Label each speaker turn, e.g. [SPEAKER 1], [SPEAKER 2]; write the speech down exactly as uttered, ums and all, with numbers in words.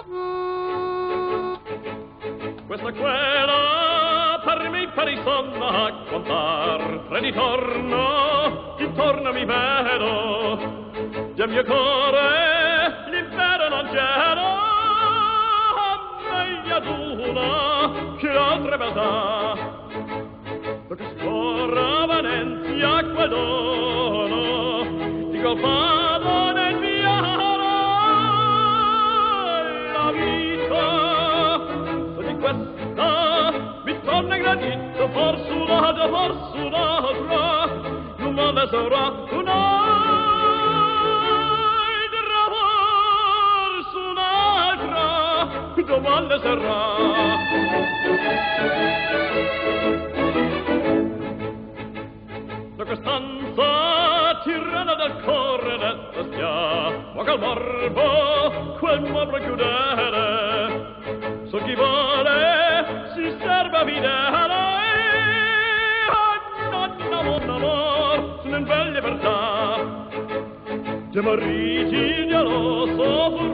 [SPEAKER 1] Questa quella per me pari sonna a contar, tre di torno, intorno mi vedo, del mio cuore l'impero non c'era, meglio ad una che altre beltà, perché scorra Venezia quel dono, di colpado nel mio la vita, di questa mi torna gradito, forse un'altra, forse un'altra, non me sarà un'altra, forse un'altra, domande sarà. Da quest'anza tirana del corre detta stia, ma col morbo quel morbo chiudere, so chi vuole si serve a videre, oh, no, no, amor, sono in bella libertà, de mariti geloso